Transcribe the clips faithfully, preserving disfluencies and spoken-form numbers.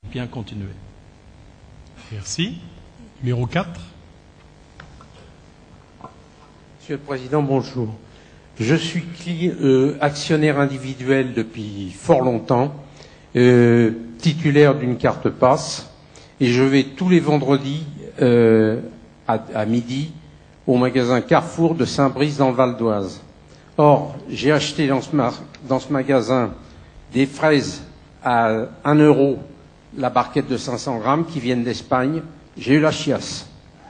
bien continuer. Merci. Numéro quatre. Monsieur le Président, bonjour. Je suis euh, actionnaire individuel depuis fort longtemps, euh, titulaire d'une carte passe, et je vais tous les vendredis euh, à, à midi au magasin Carrefour de Saint-Brice dans le Val d'Oise. Or, j'ai acheté dans ce, dans ce magasin des fraises à un euro la barquette de cinq cents grammes qui viennent d'Espagne. J'ai eu la chiasse.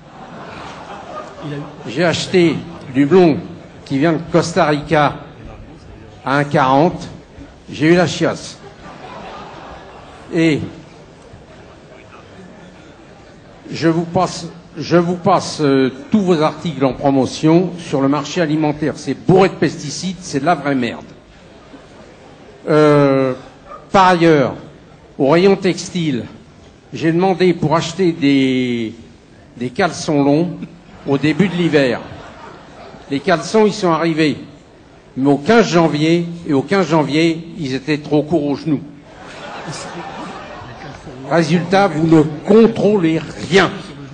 J'ai acheté du blond qui vient de Costa Rica à un euro quarante. J'ai eu la chiasse. Et je vous passe, je vous passe euh, tous vos articles en promotion sur le marché alimentaire. C'est bourré de pesticides, c'est de la vraie merde. Euh, par ailleurs, au rayon textile, j'ai demandé pour acheter des, des caleçons longs au début de l'hiver. Les caleçons, ils sont arrivés. Mais au quinze janvier, et au quinze janvier, ils étaient trop courts aux genoux. Résultat, vous ne contrôlez rien.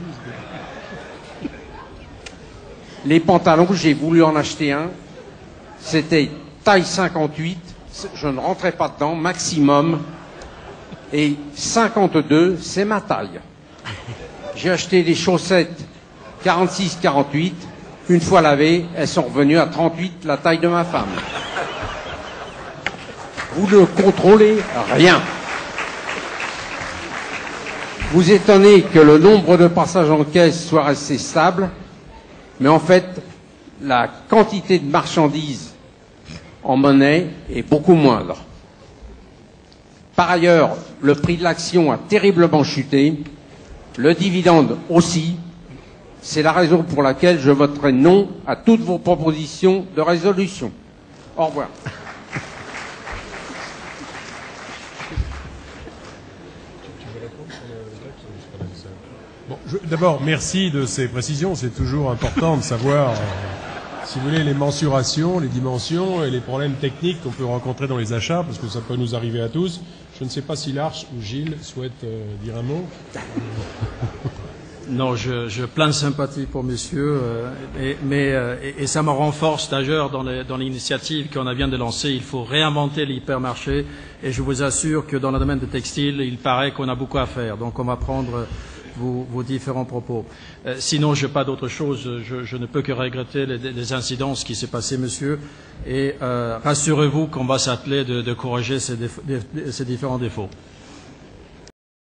Les pantalons, j'ai voulu en acheter un. C'était taille cinquante-huit. Je ne rentrais pas dedans, maximum. Et cinquante-deux, c'est ma taille. J'ai acheté des chaussettes quarante-six quarante-huit. Une fois lavées, elles sont revenues à trente-huit, la taille de ma femme. Vous ne contrôlez rien. Vous étonnez que le nombre de passages en caisse soit resté stable, mais en fait, la quantité de marchandises en monnaie est beaucoup moindre. Par ailleurs, le prix de l'action a terriblement chuté, le dividende aussi. C'est la raison pour laquelle je voterai non à toutes vos propositions de résolution. Au revoir. Bon, d'abord, merci de ces précisions. C'est toujours important de savoir, euh, si vous voulez, les mensurations, les dimensions et les problèmes techniques qu'on peut rencontrer dans les achats, parce que ça peut nous arriver à tous. Je ne sais pas si L'Arche ou Gilles souhaitent euh, dire un mot. Non, je, je plein de sympathie pour messieurs, euh, et, mais, euh, et, et ça me renforce d'ailleurs dans, les, dans l'initiative qu'on vient de lancer. Il faut réinventer l'hypermarché, et je vous assure que dans le domaine de textile, il paraît qu'on a beaucoup à faire. Donc on va prendre vos, vos différents propos. Euh, sinon, je n'ai pas d'autre chose. Je, je ne peux que regretter les, les incidences qui s'est passé, monsieur, et euh, rassurez-vous qu'on va s'atteler de, de corriger ces, déf- ces différents défauts.